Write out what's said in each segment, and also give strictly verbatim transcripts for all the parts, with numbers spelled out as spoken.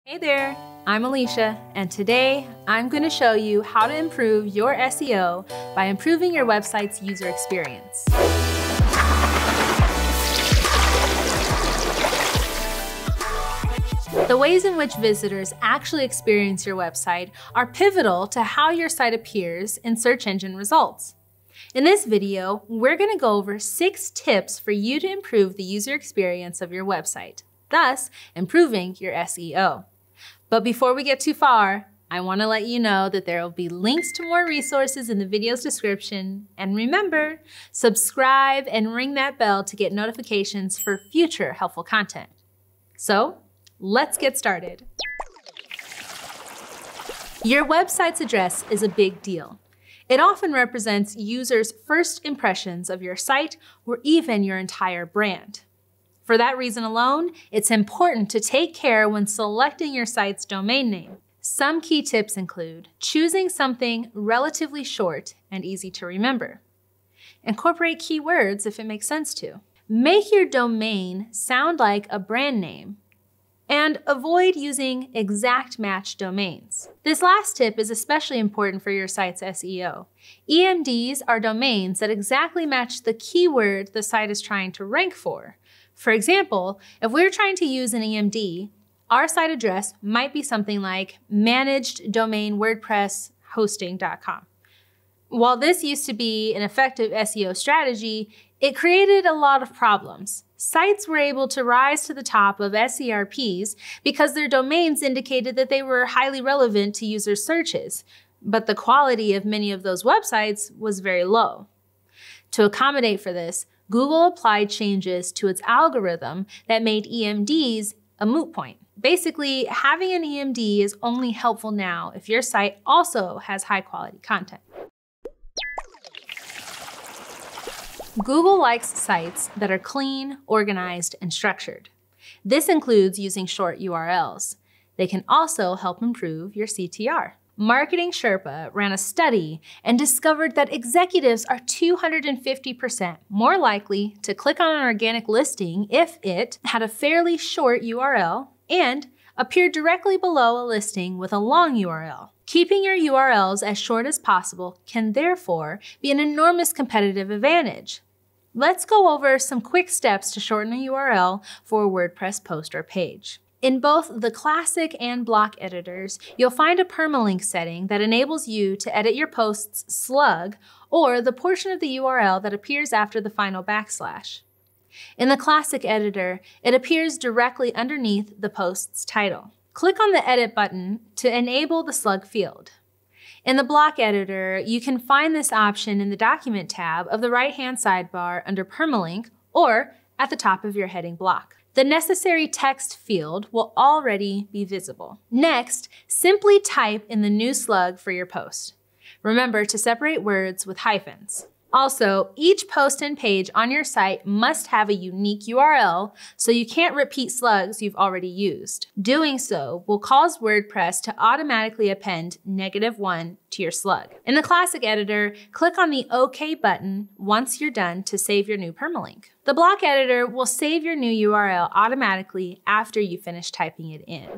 Hey there, I'm Alicia, and today I'm going to show you how to improve your S E O by improving your website's user experience. The ways in which visitors actually experience your website are pivotal to how your site appears in search engine results. In this video, we're going to go over six tips for you to improve the user experience of your website, thus improving your S E O. But before we get too far, I want to let you know that there will be links to more resources in the video's description. And remember, subscribe and ring that bell to get notifications for future helpful content. So let's get started. Your website's address is a big deal. It often represents users' first impressions of your site or even your entire brand. For that reason alone, it's important to take care when selecting your site's domain name. Some key tips include choosing something relatively short and easy to remember. Incorporate keywords if it makes sense to. Make your domain sound like a brand name. And avoid using exact match domains. This last tip is especially important for your site's S E O. E M Ds are domains that exactly match the keyword the site is trying to rank for. For example, if we're trying to use an E M D, our site address might be something like managed domain WordPress hosting dot com. While this used to be an effective S E O strategy, it created a lot of problems. Sites were able to rise to the top of S E R Ps because their domains indicated that they were highly relevant to user searches, but the quality of many of those websites was very low. To accommodate for this, Google applied changes to its algorithm that made E M Ds a moot point. Basically, having an E M D is only helpful now if your site also has high-quality content. Google likes sites that are clean, organized, and structured. This includes using short U R Ls. They can also help improve your C T R. Marketing Sherpa ran a study and discovered that executives are two hundred fifty percent more likely to click on an organic listing if it had a fairly short U R L and appeared directly below a listing with a long U R L. Keeping your U R Ls as short as possible can therefore be an enormous competitive advantage. Let's go over some quick steps to shorten a U R L for a WordPress post or page. In both the classic and block editors, you'll find a permalink setting that enables you to edit your post's slug or the portion of the U R L that appears after the final backslash. In the classic editor, it appears directly underneath the post's title. Click on the Edit button to enable the slug field. In the block editor, you can find this option in the Document tab of the right-hand sidebar under Permalink or at the top of your heading block. The necessary text field will already be visible. Next, simply type in the new slug for your post. Remember to separate words with hyphens. Also, each post and page on your site must have a unique U R L, so you can't repeat slugs you've already used. Doing so will cause WordPress to automatically append negative one to your slug. In the classic editor, click on the OK button once you're done to save your new permalink. The block editor will save your new U R L automatically after you finish typing it in.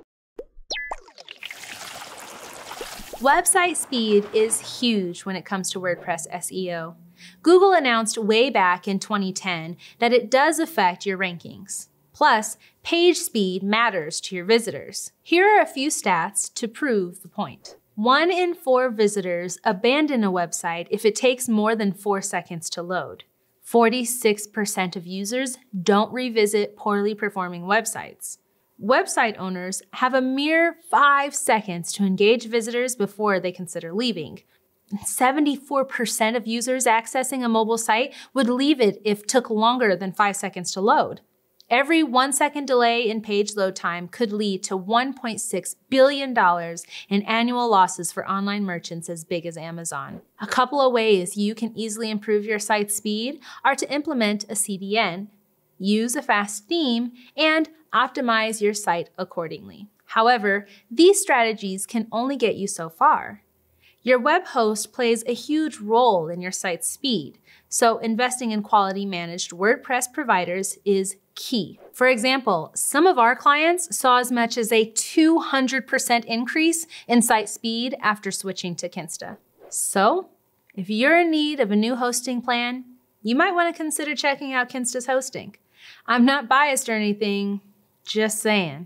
Website speed is huge when it comes to WordPress S E O. Google announced way back in twenty ten that it does affect your rankings. Plus, page speed matters to your visitors. Here are a few stats to prove the point. One in four visitors abandon a website if it takes more than four seconds to load. forty-six percent of users don't revisit poorly performing websites. Website owners have a mere five seconds to engage visitors before they consider leaving. seventy-four percent of users accessing a mobile site would leave it if it took longer than five seconds to load. Every one second delay in page load time could lead to one point six billion dollars in annual losses for online merchants as big as Amazon. A couple of ways you can easily improve your site's speed are to implement a C D N, use a fast theme, and optimize your site accordingly. However, these strategies can only get you so far. Your web host plays a huge role in your site's speed, so investing in quality managed WordPress providers is key. For example, some of our clients saw as much as a two hundred percent increase in site speed after switching to Kinsta. So, if you're in need of a new hosting plan, you might want to consider checking out Kinsta's hosting. I'm not biased or anything, just saying.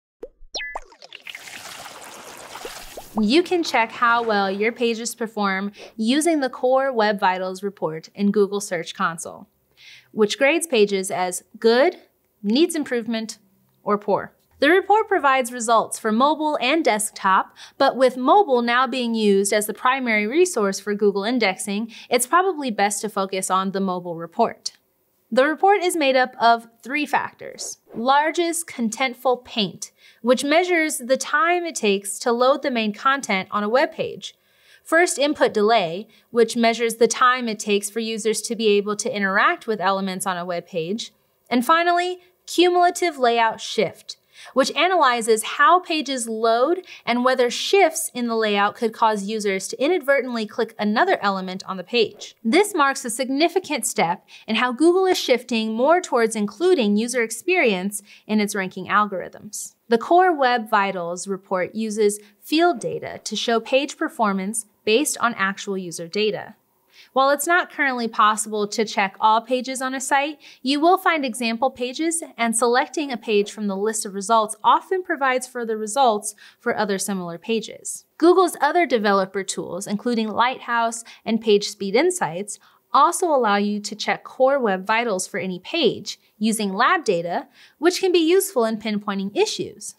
You can check how well your pages perform using the Core Web Vitals report in Google Search Console, which grades pages as good, needs improvement, or poor. The report provides results for mobile and desktop, but with mobile now being used as the primary resource for Google indexing, it's probably best to focus on the mobile report. The report is made up of three factors. Largest contentful paint, which measures the time it takes to load the main content on a web page. First input delay, which measures the time it takes for users to be able to interact with elements on a web page. And finally, cumulative layout shift, which analyzes how pages load and whether shifts in the layout could cause users to inadvertently click another element on the page. This marks a significant step in how Google is shifting more towards including user experience in its ranking algorithms. The Core Web Vitals report uses field data to show page performance based on actual user data. While it's not currently possible to check all pages on a site, you will find example pages, and selecting a page from the list of results often provides further results for other similar pages. Google's other developer tools, including Lighthouse and Page Speed Insights, also allow you to check Core Web Vitals for any page using lab data, which can be useful in pinpointing issues.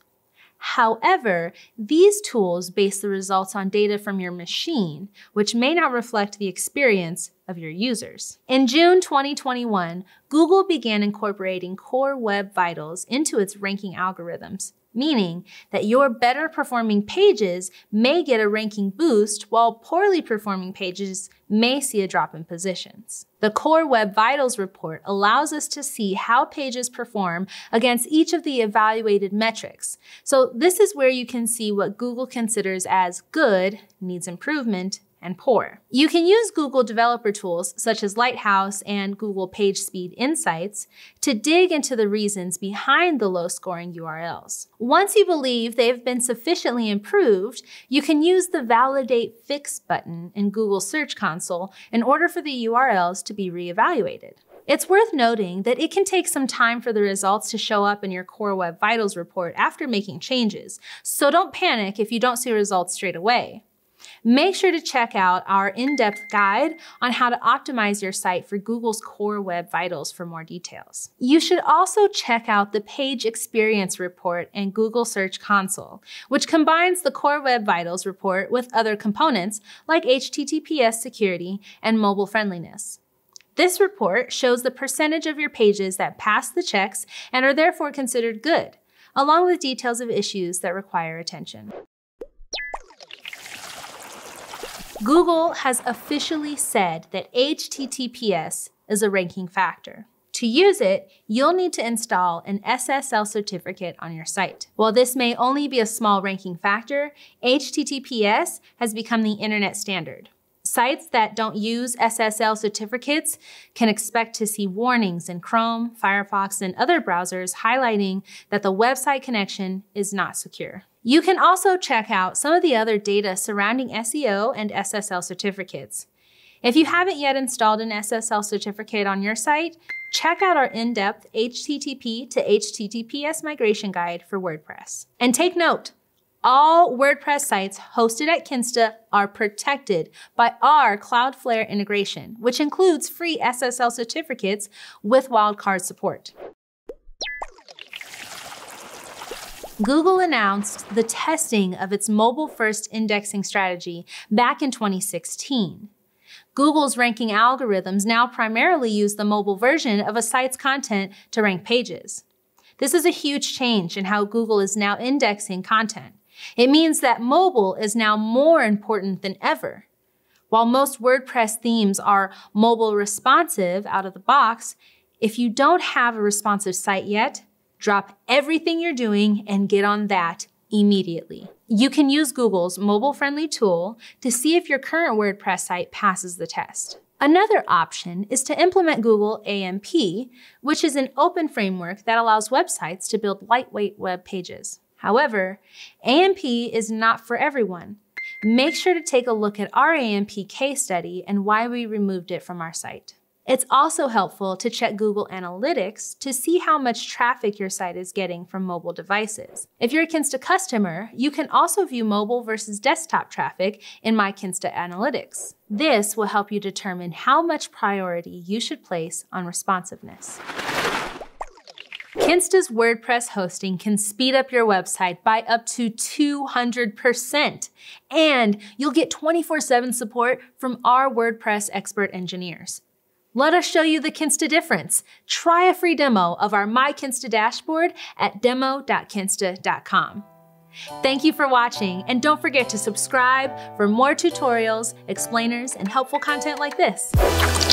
However, these tools base the results on data from your machine, which may not reflect the experience of your users. In June twenty twenty-one, Google began incorporating Core Web Vitals into its ranking algorithms, meaning that your better performing pages may get a ranking boost while poorly performing pages may see a drop in positions. The Core Web Vitals report allows us to see how pages perform against each of the evaluated metrics. So this is where you can see what Google considers as good, needs improvement, and poor. You can use Google developer tools such as Lighthouse and Google Page Speed Insights to dig into the reasons behind the low-scoring U R Ls. Once you believe they've been sufficiently improved, you can use the Validate Fix button in Google Search Console in order for the U R Ls to be reevaluated. It's worth noting that it can take some time for the results to show up in your Core Web Vitals report after making changes, so don't panic if you don't see results straight away. Make sure to check out our in-depth guide on how to optimize your site for Google's Core Web Vitals for more details. You should also check out the Page Experience report in Google Search Console, which combines the Core Web Vitals report with other components like H T T P S security and mobile friendliness. This report shows the percentage of your pages that pass the checks and are therefore considered good, along with details of issues that require attention. Google has officially said that H T T P S is a ranking factor. To use it, you'll need to install an S S L certificate on your site. While this may only be a small ranking factor, H T T P S has become the internet standard. Sites that don't use S S L certificates can expect to see warnings in Chrome, Firefox, and other browsers highlighting that the website connection is not secure. You can also check out some of the other data surrounding S E O and S S L certificates. If you haven't yet installed an S S L certificate on your site, check out our in-depth H T T P to H T T P S migration guide for WordPress. And take note, all WordPress sites hosted at Kinsta are protected by our Cloudflare integration, which includes free S S L certificates with wildcard support. Google announced the testing of its mobile-first indexing strategy back in twenty sixteen. Google's ranking algorithms now primarily use the mobile version of a site's content to rank pages. This is a huge change in how Google is now indexing content. It means that mobile is now more important than ever. While most WordPress themes are mobile responsive out of the box, if you don't have a responsive site yet, drop everything you're doing and get on that immediately. You can use Google's mobile-friendly tool to see if your current WordPress site passes the test. Another option is to implement Google A M P, which is an open framework that allows websites to build lightweight web pages. However, A M P is not for everyone. Make sure to take a look at our A M P case study and why we removed it from our site. It's also helpful to check Google Analytics to see how much traffic your site is getting from mobile devices. If you're a Kinsta customer, you can also view mobile versus desktop traffic in My Kinsta Analytics. This will help you determine how much priority you should place on responsiveness. Kinsta's WordPress hosting can speed up your website by up to two hundred percent, and you'll get twenty-four seven support from our WordPress expert engineers. Let us show you the Kinsta difference. Try a free demo of our My Kinsta dashboard at demo dot kinsta dot com. Thank you for watching, and don't forget to subscribe for more tutorials, explainers, and helpful content like this.